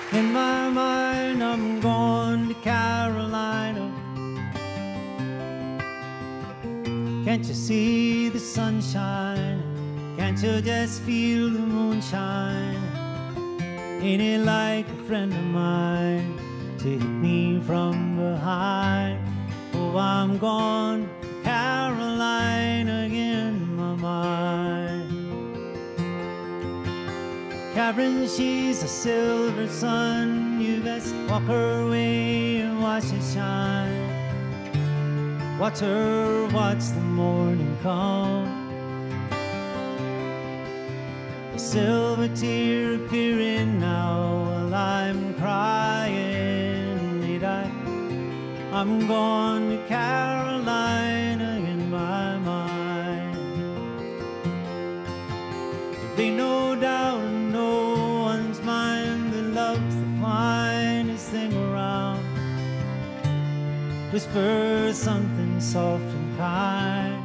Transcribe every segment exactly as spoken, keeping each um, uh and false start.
In my mind, I'm going to Carolina. Can't you see the sunshine? Can't you just feel the moonshine? Ain't it like a friend of mine to hit me from behind? Oh, I'm gone to Carolina in my mind. Karen, she's a silver sun. You best walk her way and watch it shine. Watch her watch the morning come. A silver tear appearing now while I'm crying. Need I? I'm gone to Carolina in my mind. There'll be no doubt in no one's mind that love's the finest thing around. Whisper something soft and kind.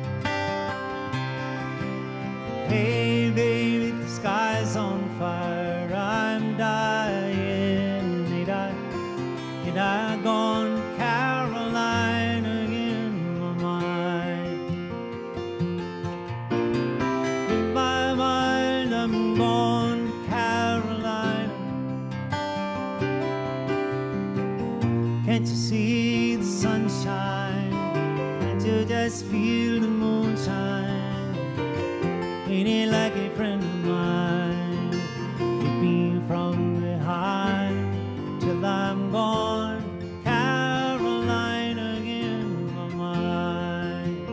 Hey baby, the sky's on fire, I'm dying. Need I, need I gone to Carolina in my mind? In my mind, I'm gone to Carolina. Can't you see the sunshine? Can't you just feel the moonshine? Ain't it like a friend of mine? Hit me from behind till I'm gone, Carolina in my mind.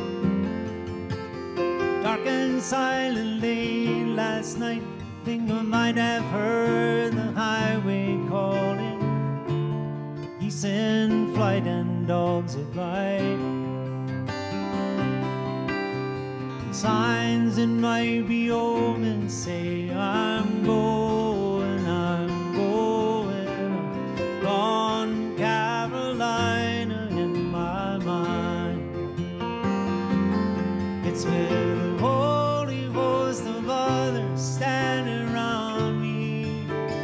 Dark and silent late last night, I think I might have heard the highway calling. Geese in flight and dogs at bite. Signs that might be omens say I'm going, I'm going, I'm gone, Carolina in my mind. It's with a holy host of others standing around me.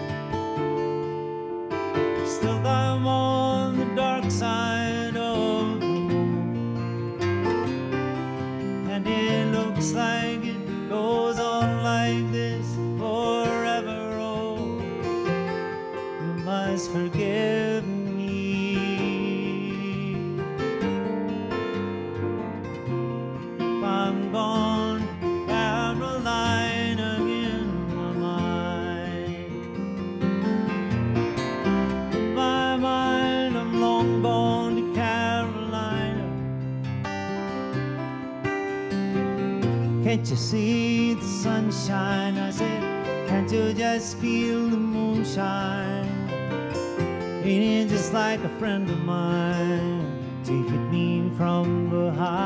Still I'm on the dark side of the moon, and it looks like it goes on like this forever. Oh, you must forgive me if I'm gone, Carolina in my mind. In my mind, I'm long gone to Carolina. Can't you see the sunshine? I said, can't you just feel the moonshine? Ain't it just like a friend of mine to hit me from behind?